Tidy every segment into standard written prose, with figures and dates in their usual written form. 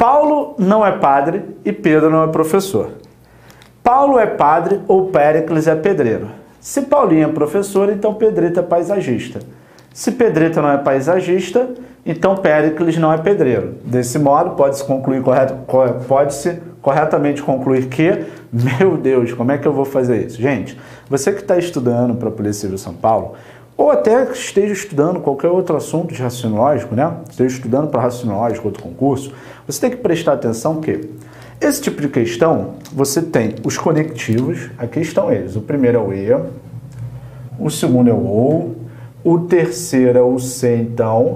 Paulo não é padre e Pedro não é professor. Paulo é padre ou Péricles é pedreiro. Se Paulinho é professor, então Pedrito é paisagista. Se Pedrito não é paisagista, então Péricles não é pedreiro. Desse modo, pode-se corretamente concluir que, meu Deus, como é que eu vou fazer isso? Gente, você que está estudando para a Polícia Civil São Paulo, ou até que esteja estudando qualquer outro assunto de raciocínio lógico, né? Esteja estudando para raciocínio lógico, outro concurso, você tem que prestar atenção que esse tipo de questão, você tem os conectivos, aqui estão eles. O primeiro é o e, o segundo é o ou, o terceiro é o se então,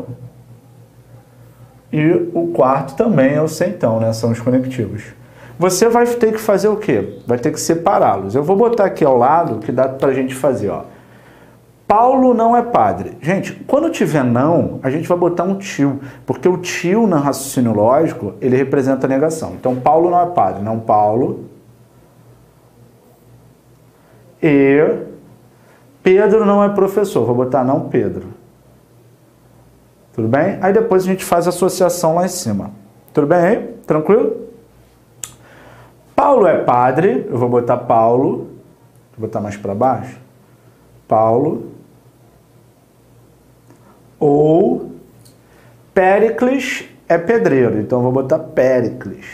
e o quarto também é o se então, né? São os conectivos. Você vai ter que fazer o quê? Vai ter que separá-los. Eu vou botar aqui ao lado que dá pra gente fazer, ó. Paulo não é padre. Gente, quando tiver não, a gente vai botar um tio, porque o tio no raciocínio lógico, ele representa a negação. Então, Paulo não é padre, não Paulo. E Pedro não é professor, vou botar não Pedro. Tudo bem? Aí depois a gente faz a associação lá em cima. Tudo bem aí? Tranquilo? Paulo é padre, eu vou botar Paulo, vou botar mais para baixo. Paulo. Ou Péricles é pedreiro, então eu vou botar Péricles.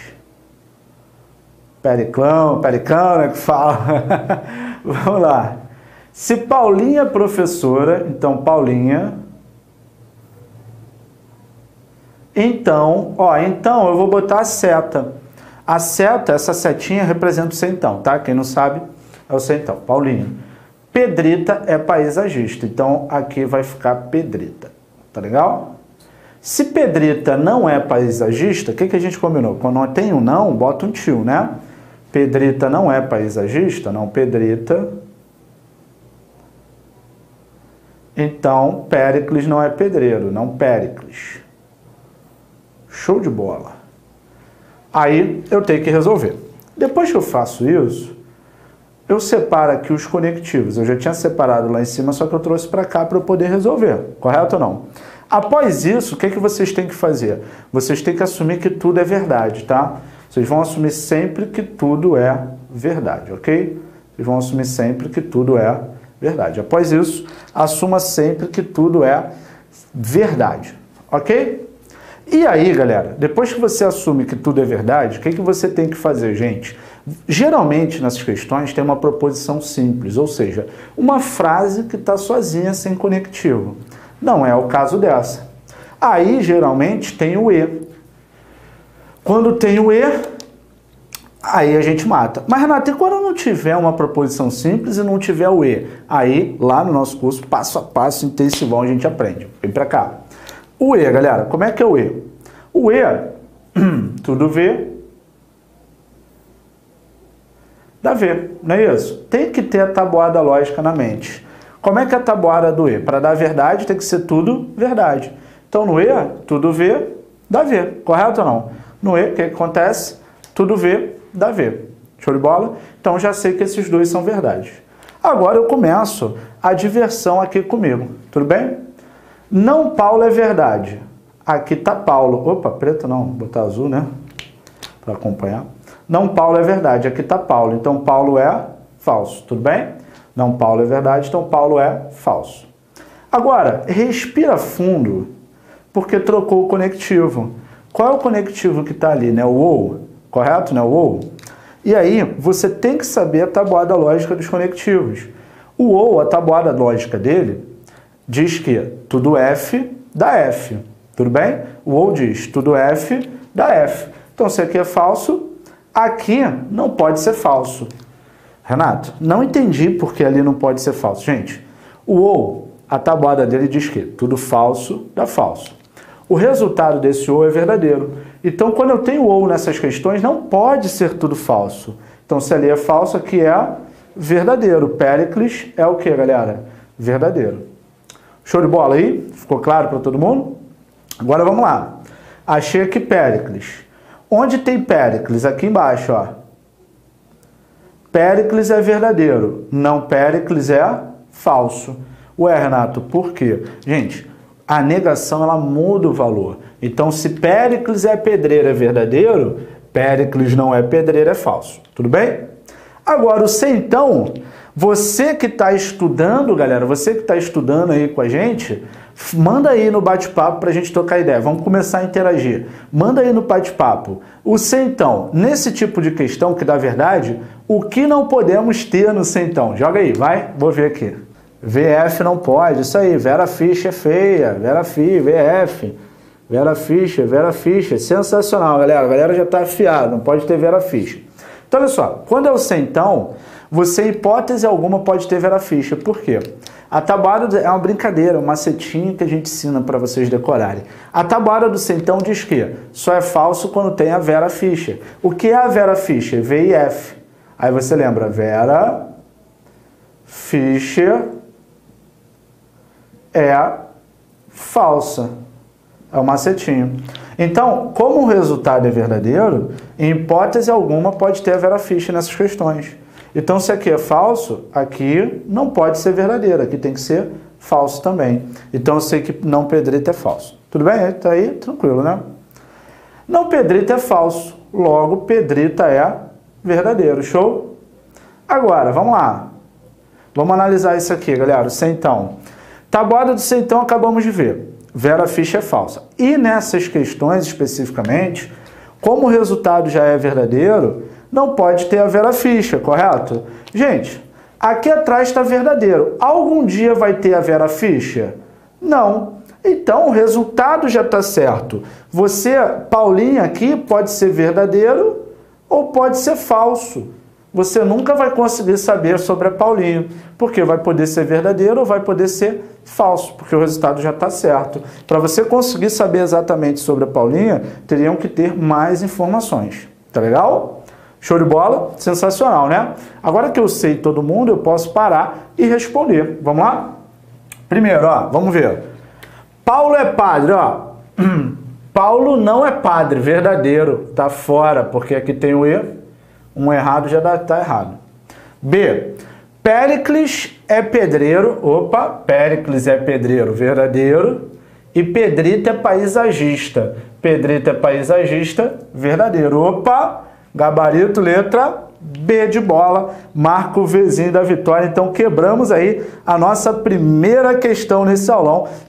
Periclão, né, que fala. Vamos lá. Se Paulinha é professora, então Paulinha. Então, então eu vou botar a seta. A seta, essa setinha representa o se então, tá? Quem não sabe é o se então, Paulinha. Pedrita é paisagista, então aqui vai ficar Pedrita, tá legal? Se Pedrita não é paisagista, o que a gente combinou? Quando tem um não, bota um tio, né? Pedrita não é paisagista, não, Pedrita. Então, Péricles não é pedreiro, não Péricles. Show de bola. Aí eu tenho que resolver. Depois que eu faço isso, eu separo aqui os conectivos. Eu já tinha separado lá em cima, só que eu trouxe para cá para eu poder resolver. Correto ou não? Após isso, o que vocês têm que fazer? Vocês têm que assumir que tudo é verdade, tá? Vocês vão assumir sempre que tudo é verdade, ok? Vocês vão assumir sempre que tudo é verdade. Após isso, assuma sempre que tudo é verdade, ok? E aí, galera, depois que você assume que tudo é verdade, o que você tem que fazer, gente? Geralmente, nessas questões, tem uma proposição simples, ou seja, uma frase que está sozinha, sem conectivo. Não é o caso dessa. Aí, geralmente, tem o e. Quando tem o e, aí a gente mata. Mas, Renato, e quando não tiver uma proposição simples e não tiver o e? Aí, lá no nosso curso, passo a passo, intensivão, a gente aprende. Vem pra cá. O e, galera, como é que é o e? O e, tudo vê, dá V, não é isso? Tem que ter a tabuada lógica na mente. Como é que é a tabuada do E? Para dar verdade, tem que ser tudo verdade. Então, no E, tudo V, dá V. Correto ou não? No E, o que acontece? Tudo V, dá V. Show de bola? Então, já sei que esses dois são verdades. Agora, eu começo a diversão aqui comigo. Tudo bem? Não Paulo é verdade. Aqui está Paulo. Opa, preto não, vou botar azul, né? Para acompanhar. Não Paulo é verdade. Aqui está Paulo. Então, Paulo é falso. Tudo bem? Não Paulo é verdade. Então, Paulo é falso. Agora, respira fundo, porque trocou o conectivo. Qual é o conectivo que está ali, né? O ou. Correto, né? O ou. E aí, você tem que saber a tabuada lógica dos conectivos. O ou, a tabuada lógica dele, diz que tudo F dá F. Tudo bem? O ou diz tudo F dá F. Então, se aqui é falso, aqui não pode ser falso. Renato, não entendi porque ali não pode ser falso. Gente, o ou, a tabuada dele diz que tudo falso dá falso. O resultado desse ou é verdadeiro. Então, quando eu tenho ou nessas questões, não pode ser tudo falso. Então, se ali é falso, aqui é verdadeiro. Péricles é o que, galera? Verdadeiro. Show de bola aí? Ficou claro para todo mundo? Agora vamos lá. Achei aqui Péricles. Onde tem Péricles? Aqui embaixo, ó. Péricles é verdadeiro. Não Péricles é falso. Ué, Renato, por quê? Gente, a negação ela muda o valor. Então, se Péricles é pedreiro é verdadeiro, Péricles não é pedreiro é falso. Tudo bem? Agora, o então, você que está estudando, galera, você que está estudando aí com a gente, manda aí no bate-papo para a gente trocar ideia. Vamos começar a interagir. Manda aí no bate-papo. O então, nesse tipo de questão que dá verdade, o que não podemos ter no então? Joga aí, vai. Vou ver aqui. VF não pode, isso aí. Vera Fischer é feia. Vera Fischer, VF. Vera Fischer, Vera Fischer. Sensacional, galera. A galera já está afiada, não pode ter Vera Fischer. Então, olha só. Quando é o então, você, em hipótese alguma, pode ter Vera Fischer. Por quê? A tabuada é uma brincadeira, um macetinho que a gente ensina para vocês decorarem. A tabuada do então diz que só é falso quando tem a Vera Fischer. O que é a Vera Fischer? V e F. Aí você lembra, Vera Fischer é falsa. É o macetinho. Então, como o resultado é verdadeiro, em hipótese alguma pode ter a Vera Fischer nessas questões. Então, se aqui é falso, aqui não pode ser verdadeiro, aqui tem que ser falso também. Então, eu sei que não pedrito é falso. Tudo bem? Tá aí? Tranquilo, né? Não pedrito é falso, logo pedrita é verdadeiro. Show? Agora, vamos lá. Vamos analisar isso aqui, galera, o então. Tabuada do então acabamos de ver. Vera Fischer é falsa. E nessas questões especificamente, como o resultado já é verdadeiro, não pode ter a Vera Fischer, correto? Gente, aqui atrás está verdadeiro. Algum dia vai ter a Vera Fischer? Não. Então, o resultado já está certo. Você, Paulinha, aqui pode ser verdadeiro ou pode ser falso. Você nunca vai conseguir saber sobre a Paulinha, porque vai poder ser verdadeiro ou vai poder ser falso, porque o resultado já está certo. Para você conseguir saber exatamente sobre a Paulinha, teriam que ter mais informações. Tá legal? Show de bola? Sensacional, né? Agora que eu sei todo mundo, eu posso parar e responder. Vamos lá? Primeiro, ó, vamos ver. Paulo é padre, ó. Paulo não é padre, verdadeiro. Tá fora, porque aqui tem o E. Um errado já está errado. B. Péricles é pedreiro. Opa, Péricles é pedreiro, verdadeiro. E Pedrita é paisagista. Pedrita é paisagista, verdadeiro. Opa, gabarito, letra B de bola. Marca o Vzinho da vitória. Então, quebramos aí a nossa primeira questão nesse aulão.